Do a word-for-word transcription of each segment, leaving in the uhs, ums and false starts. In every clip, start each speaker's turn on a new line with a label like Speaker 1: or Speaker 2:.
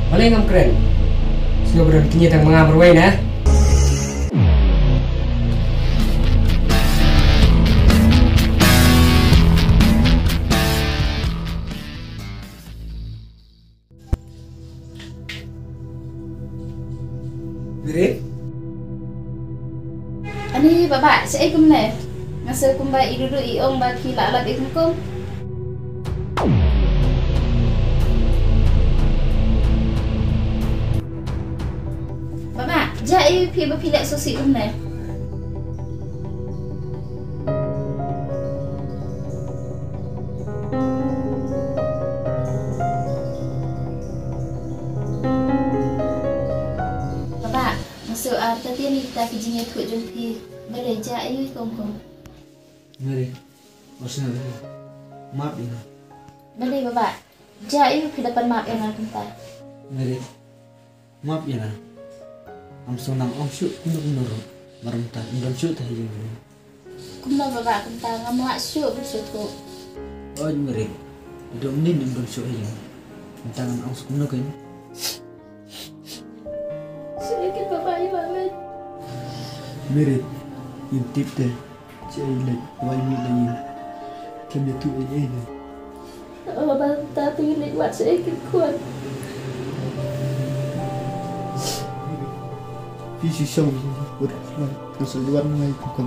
Speaker 1: Malay ngam keren. Sino beron kinyit ang mga marway na. Birit?
Speaker 2: Ani baba, sa ikum na. Ngasa kumba idudu iong ba kila alat ikum kum. Baba, jai pi ba pilek sosi um na. Baba, masuk ah tadi ni kita kijinya tu jumpi. Boleh jai ikum kum.
Speaker 1: Mari, masuk na. Maaf ini.
Speaker 2: Boleh baba, jai pi depan maaf yang nak kita.
Speaker 1: Mari, maaf ya na. Am sonang om syuk kundur kundur. Marumta, indon syuk tah hijau.
Speaker 2: Kumna baba kita ngamak syuk bersyukur.
Speaker 1: Oh, mari. Duduk ni indon syuk hijau. Tangan om sekumna kan.
Speaker 2: Sedikit baba ya banget.
Speaker 1: Mari, intip teh. Cai lek, wai mi lagi. Kami tu ini ni.
Speaker 2: Oh, banta pilih buat sedikit kuat.
Speaker 1: Visi show berfly keseluruhan mulai bukan.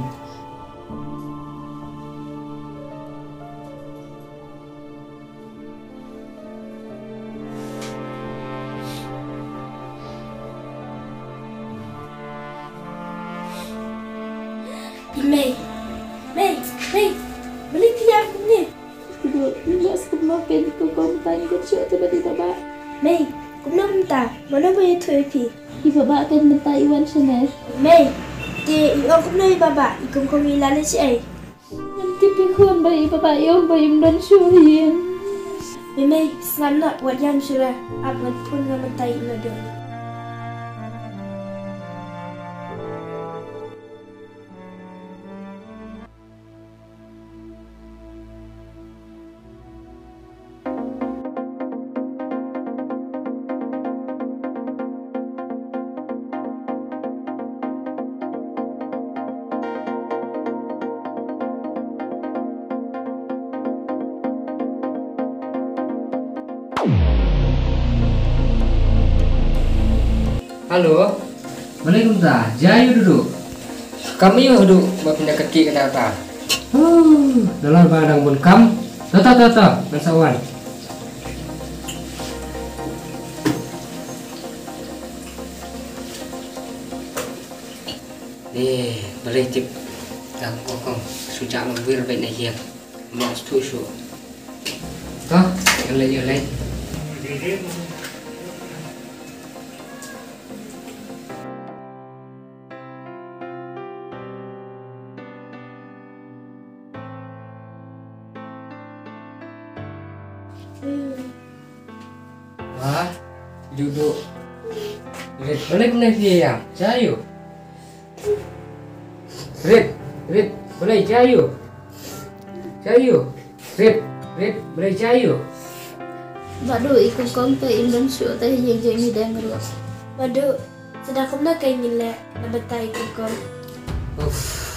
Speaker 2: Mei, Mei, Mei, beli tiap ni. Kedua, jelas kemakan kau kau tanya kau cakap tiba-tiba baba.
Speaker 3: Mei, kumna minta, mana boleh tu pi?
Speaker 2: Ibu baba akan minta Iwan sana.
Speaker 3: Mei, di iong kumna baba, ikum kau milan si ai.
Speaker 2: Nanti pikuan bayi baba iong bayi dan syuhin.
Speaker 3: Mei Mei, selam nak buat jam sudah, apa pun nggak minta ilang dia.
Speaker 1: Halo, Waalaikumsalam. Jayu duduk. Kami yuk duduk berpindah kaki ke atas. Oh, dalam barang pun kam. Tata tata, bersawan. Nih, boleh tip. Yang kokong sejak membir baik nak hiang. Mas tu su. Toh, yang lain yang lain. Wah, duduk. Red, boleh kena dia. Cayu. Red, Red, boleh cayu. Cayu. Red, Red, boleh cayu.
Speaker 2: Badu ikut kong tu Indon syuk teh yang jadi dah ngerus.
Speaker 3: Madu, sedang kumna kau milan, nak betai ikum kau.
Speaker 1: Uff.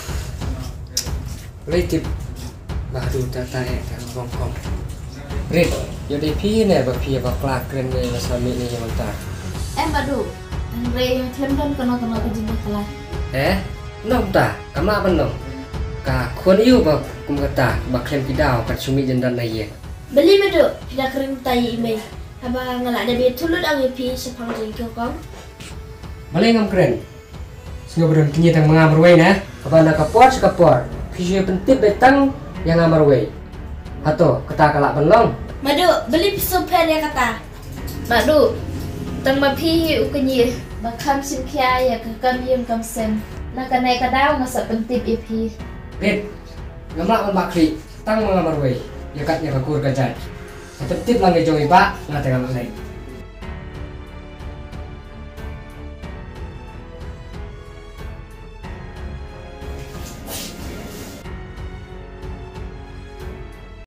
Speaker 1: Boleh tip. Baru tata eh kan kong. Red, jadi pi ni bapi bakla keren ni masami ni yang mentah.
Speaker 2: Eh badu, Andre yang kelem kena kena kejina kalah.
Speaker 1: Eh, nong ta, kamu apa nong? Ka kuan iu bak kum kata bak klem pidau kat sumi jendan lagi.
Speaker 3: Beli madu, tidak kering tai email. Abang ngelak ada biar tulut angin pi sepang jengkel kau.
Speaker 1: Malay ngam keren. Sino beron kinyit ang mga marway na. Kapag nakapor sa kapor, pisyo pentip betang yang ngamarway. Hato, kata kalak penlong.
Speaker 3: Madu, beli pisau pen ya kata.
Speaker 2: Badu, tang mapi ukenyi, bakam sim kia ya kekam yun kam sem. Nak naik kadau ngasa pentip ipi.
Speaker 1: Red, ngamak membakri, tang mga marway. Yakatnya kakur kajat. Pentip lang ngejong iba, ngate ngamak naik.